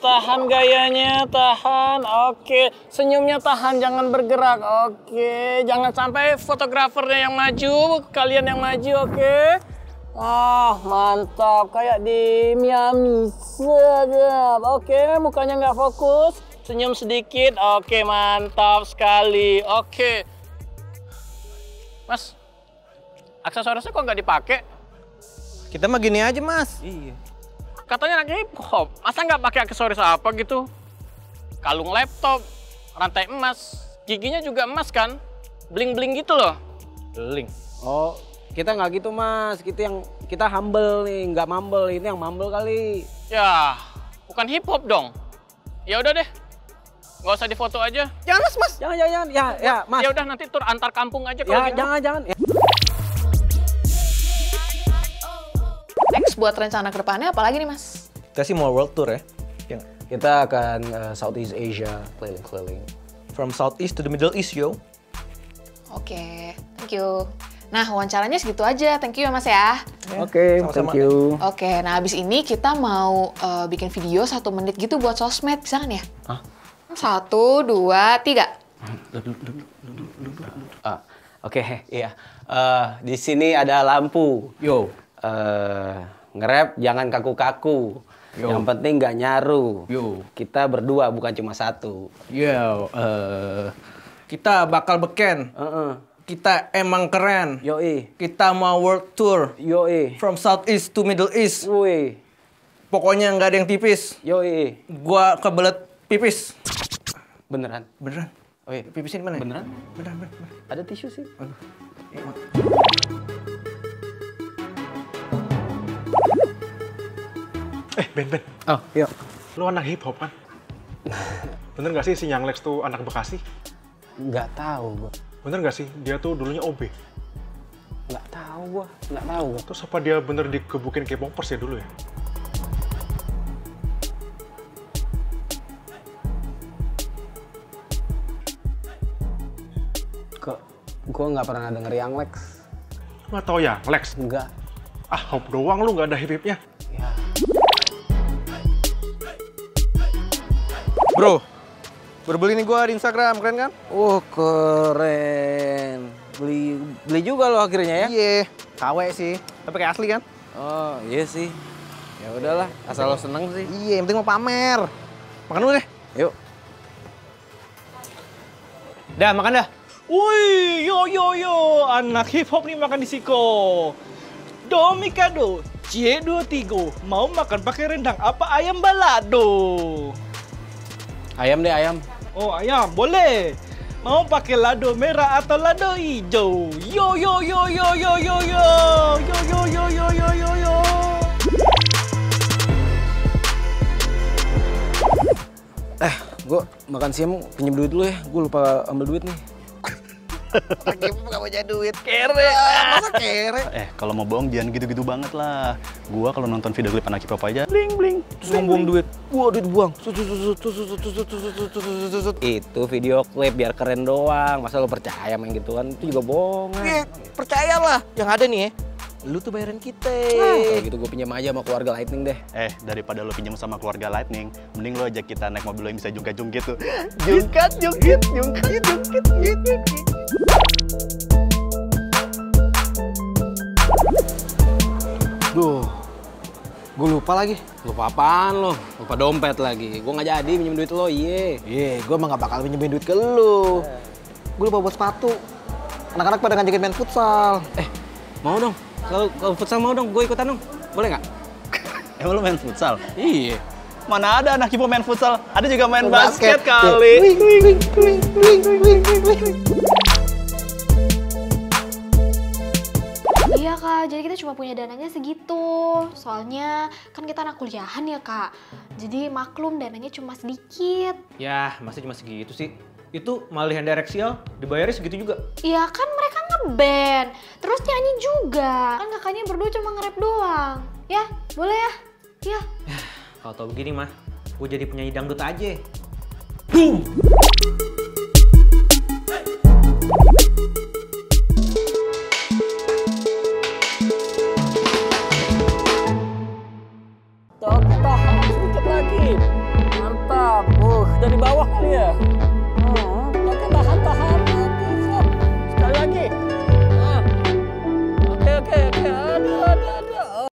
tahan gayanya, tahan. Oke, senyumnya tahan, jangan bergerak. Oke, jangan sampai fotografernya yang maju, kalian yang maju, oke? Ah, mantap, kayak di Miami. Sedap. Oke, mukanya nggak fokus. Senyum sedikit. Oke, mantap sekali. Oke. Mas, aksesorisnya kok nggak dipakai? Kita mah gini aja, Mas. Iya. Katanya anak hip hop, masa nggak pakai aksesoris apa gitu? Kalung laptop, rantai emas, giginya juga emas kan? Bling-bling gitu loh. Bling. Oh, kita nggak gitu, Mas. Kita humble nih, nggak mumble. Ini yang mumble kali. Ya, bukan hip hop dong. Ya udah deh, nggak usah difoto aja. Jangan, Mas. Jangan. Ya, Mas. Ya udah nanti tur antar kampung aja kalau gitu. Jangan. Ya. Next buat rencana kedepannya apa lagi nih, Mas? Kita sih mau world tour ya. Kita akan Southeast Asia keliling-keliling. From Southeast to the Middle East, yo. Oke, thank you. Nah, wawancaranya segitu aja. Thank you ya, Mas ya. Oke, sama-sama. thank you. Oke, nah habis ini kita mau bikin video 1 menit gitu buat sosmed. Bisa kan ya? Hah? 1, 2, 3. Oke, iya. Di sini ada lampu. Yo. Nge-rap jangan kaku-kaku. Yo. Yang penting nggak nyaru. Yo. Kita berdua bukan cuma satu. Yo. Kita bakal beken. Kita emang keren. Yoi. Kita mau world tour. Yoi. From Southeast to Middle East. Woi. Pokoknya nggak ada yang tipis. Yoi. Gua kebelet pipis. Beneran? Beneran? Oh iya. Pipisin mana? Beneran? Beneran. Ada tisu sih. Aduh. Ben. Oh, yuk. Lu anak hip hop kan? Bener gak sih si Young Lex tuh anak Bekasi? Nggak tahu gua. Bener gak sih dia tuh dulunya OB? Nggak tahu gua. Terus apa dia bener digebukin K-popers ya dulu ya? Kok gua nggak pernah denger Young Lex. Lu gak tau ya, Lex? Enggak. Ah, hop doang lu gak ada hip-hipnya. Ya. Bro, berbeli nih gua di Instagram, keren kan? Keren. Beli juga lo akhirnya ya? Iya, KW sih. Tapi kayak asli kan? Oh, iya sih. Ya udahlah, asal lo seneng sih. Iya, yang penting mau pamer. Makan dulu deh. Yuk. Dah, makan dah. Wih, yo, anak hip hop nih makan di siko. Domikado, C23, mau makan pakai rendang apa ayam balado? Ayam deh, ayam. Oh, ayam, boleh. Mau pakai lado merah atau lado hijau? Yo. Gue makan siang pinjem duit dulu ya. Gue lupa ambil duit nih. Lagi gak mau jadi duit. Kere, Masa kere? Kalau mau bohong jangan gitu-gitu banget lah. Gua kalau nonton video klip anak hip hop aja, Terus buang duit. Wah, duit buang. Itu video klip biar keren doang. Masa lo percaya main gituan? Itu juga bohongan. Iya, percayalah. Yang ada nih ya, lu tuh bayarin kita. Kalau gitu gue pinjam aja sama keluarga Lightning deh. daripada lo pinjam sama keluarga Lightning, mending lo ajak kita naik mobil lo yang bisa jungkit-jungkit tuh. Jungkit. Duh, gue lupa lagi. Lupa apaan lo? Lupa dompet lagi. Gue nggak jadi pinjam duit lo, Iya, gue mah gak bakal pinjemin duit ke lu. Gue lupa buat sepatu. Anak-anak pada ngajakin main futsal. Mau dong? Kalau futsal mau dong, gue ikutan dong. Boleh nggak? Emang lo main futsal? Iya. Mana ada anak hip hop main futsal? Ada juga main Basket. basket kali. Iya kak, jadi kita cuma punya dananya segitu. Soalnya kan kita anak kuliahan ya kak. Jadi maklum dananya cuma sedikit. Ya, masa cuma segitu sih? Itu malihan direksial, dibayarnya segitu juga. Iya kan mereka ngeband, terus nyanyi juga. Kan kakaknya berdua cuma nge-rap doang. Ya, boleh ya? Iya. Kalau tau begini mah, gue jadi penyanyi dangdut aja. Boom!